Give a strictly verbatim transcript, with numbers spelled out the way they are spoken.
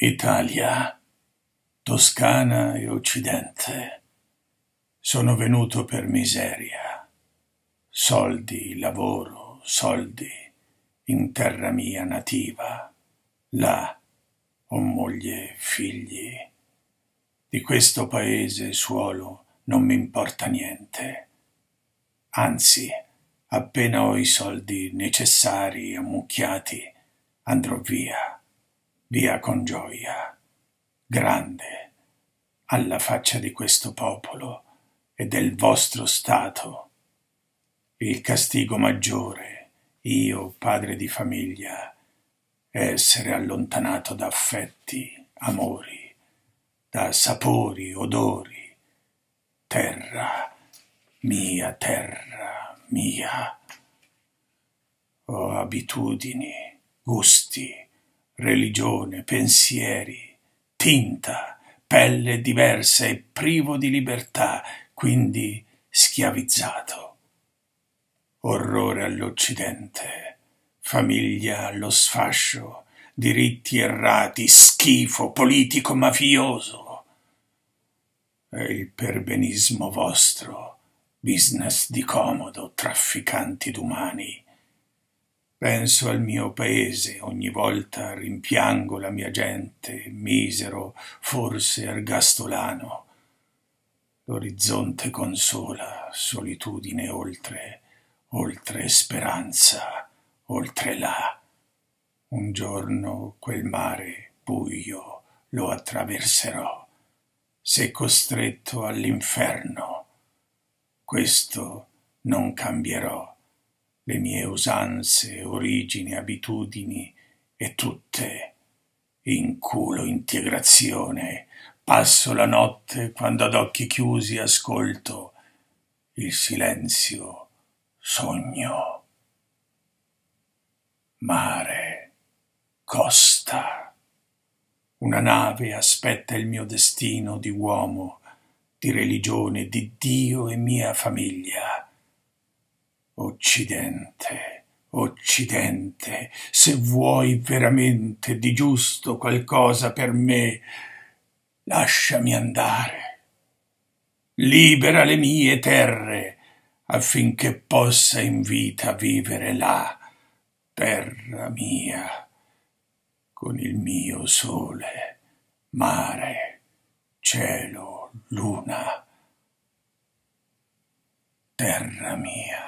Italia, Toscana e Occidente. Sono venuto per miseria. Soldi, lavoro, soldi, in terra mia nativa. Là ho moglie e figli. Di questo paese suolo non mi importa niente. Anzi, appena ho i soldi necessari ammucchiati, andrò via, via con gioia, grande, alla faccia di questo popolo e del vostro Stato. Il castigo maggiore, io, padre di famiglia, è essere allontanato da affetti, amori, da sapori, odori. Terra, mia terra, mia. Ho abitudini, gusti, religione, pensieri, tinta, pelle diversa e privo di libertà, quindi schiavizzato. Orrore all'Occidente, famiglia allo sfascio, diritti errati, schifo politico mafioso. È il perbenismo vostro, business di comodo, trafficanti d'umani. Penso al mio paese, ogni volta rimpiango la mia gente, misero, forse ergastolano. L'orizzonte consola, solitudine oltre, oltre speranza, oltre là. Un giorno quel mare buio lo attraverserò, se costretto all'inferno. Questo non cambierò. Le mie usanze, origini, abitudini e tutte inculo integrazione. Passo la notte quando ad occhi chiusi ascolto il silenzio, sogno. Mare, costa. Una nave aspetta il mio destino di uomo, di religione, di Dio e mia famiglia. Occidente, Occidente, se vuoi veramente di giusto qualcosa per me, lasciami andare. Libera le mie terre, affinché possa in vita vivere là, terra mia, con il mio sole, mare, cielo, luna, terra mia.